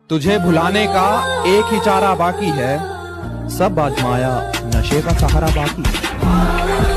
तुझे भुलाने का एक ही चारा बाकी है, सब आजमाया नशे का सहारा बाकी है।